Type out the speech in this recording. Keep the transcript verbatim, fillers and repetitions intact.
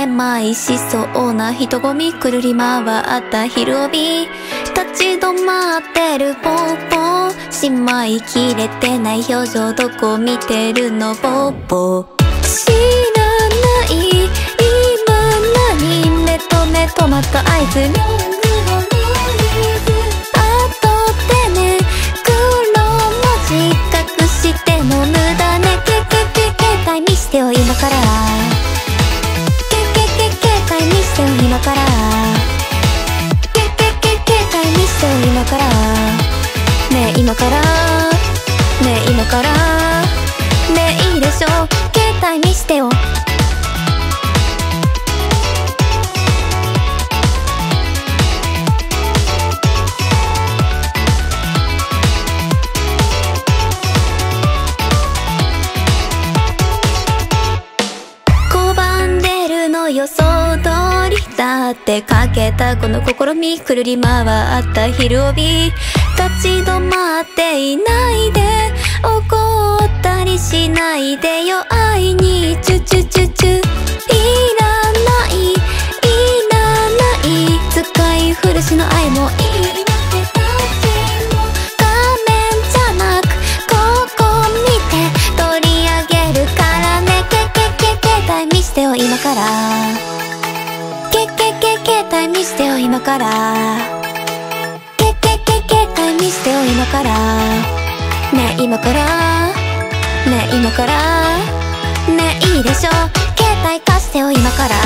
めまいしそうな人混みくるり回った昼帯、立ち止まってるポーポー、しまいきれてない表情どこ見てるのポーポー。知らない今何、目と目止まった合図、後でね黒文字隠しても無駄ね、けけけ携帯見してよ今から、けけけ携帯見してよ今から、けけけ携帯見してよ今から、ねえ今から、ねえ今から、ねえいいでしょ携帯見してよ。予想通りだってかけたこの試み、くるり回った昼帯、立ち止まっていないで、怒ったりしないでよ、愛にチュチュチュチュ、いらないいらない、使い古しの愛もいい、画面じゃなくここ見て取り上げるからね、けけけ携帯見してよ今から、けけけ携帯見してよ今から、けけけ携帯見してよ今から、ねえ今から、ねえ今から、ねえいいでしょ携帯貸してよ今から。